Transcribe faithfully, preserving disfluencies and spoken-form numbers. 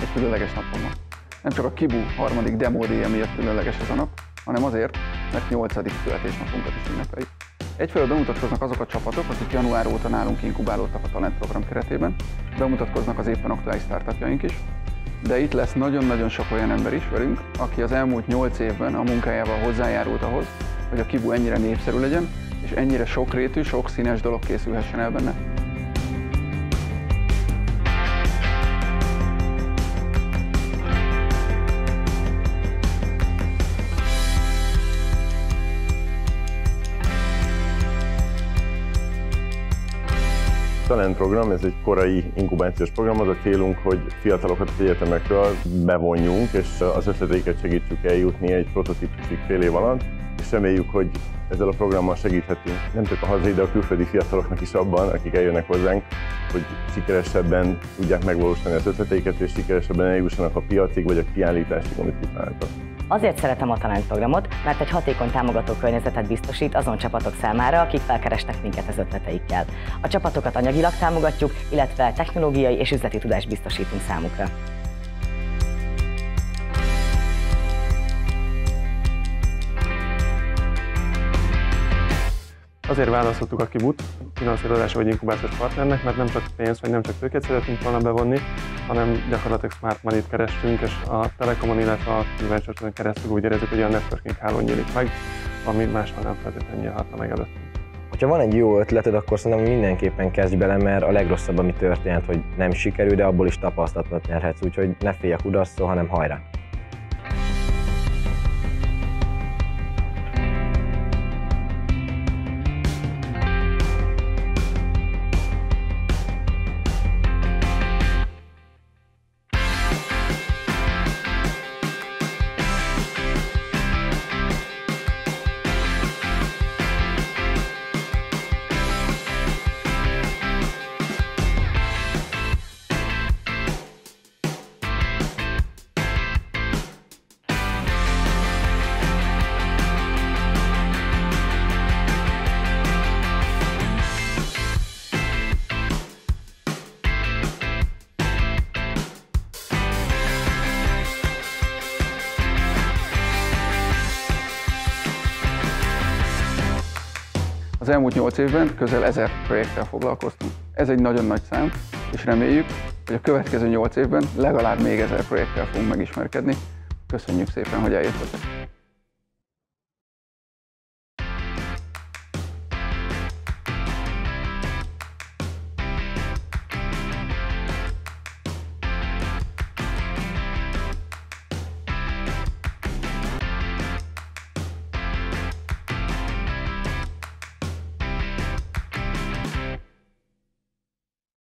egy különleges napon van. Nem csak a kibu harmadik demódéja miatt különleges ez a nap, hanem azért, mert nyolcadik születésnapunkat is ünnepeljük. Egyfelől bemutatkoznak azok a csapatok, akik január óta nálunk inkubálódtak a Talent program keretében, bemutatkoznak az éppen aktuális startupjaink is, de itt lesz nagyon-nagyon sok olyan ember is velünk, aki az elmúlt nyolc évben a munkájával hozzájárult ahhoz, hogy a kibu ennyire népszerű legyen, és ennyire sokrétű, sok színes dolog készülhessen el benne. Talent program, ez egy korai inkubációs program, az a célunk, hogy fiatalokat az egyetemekről bevonjunk, és az ötleteiket segítsük eljutni egy prototípusig fél év alatt, és reméljük, hogy ezzel a programmal segíthetünk nem csak a hazai, de a külföldi fiataloknak is abban, akik eljönnek hozzánk, hogy sikeresebben tudják megvalósítani az ötleteiket, és sikeresebben eljussanak a piacig, vagy a kiállításig, amit kitaláltak. Azért szeretem a Talent programot, mert egy hatékony támogató környezetet biztosít azon csapatok számára, akik felkeresnek minket az ötleteikkel. A csapatokat anyagilag támogatjuk, illetve technológiai és üzleti tudást biztosítunk számukra. Azért választottuk a kibut finanszírozási vagy inkubációs partnernek, mert nem csak pénzt vagy nem csak tőkét szeretünk volna bevonni, hanem gyakorlatilag smart money-t kerestünk, és a Telekomon, illetve a Venture-on keresztül úgy érezzük, hogy olyan networking háló nyílik meg, ami máshol nem feltétlenül nyílhatna meg előttünk. Ha van egy jó ötleted, akkor szerintem mindenképpen kezdj bele, mert a legrosszabb, ami történt, hogy nem sikerül, de abból is tapasztalatot nyerhetsz, úgyhogy ne félj a kudarctól, hanem hajrá! Az elmúlt nyolc évben közel ezer projekttel foglalkoztunk. Ez egy nagyon nagy szám, és reméljük, hogy a következő nyolc évben legalább még ezer projekttel fogunk megismerkedni. Köszönjük szépen, hogy eljöttetek!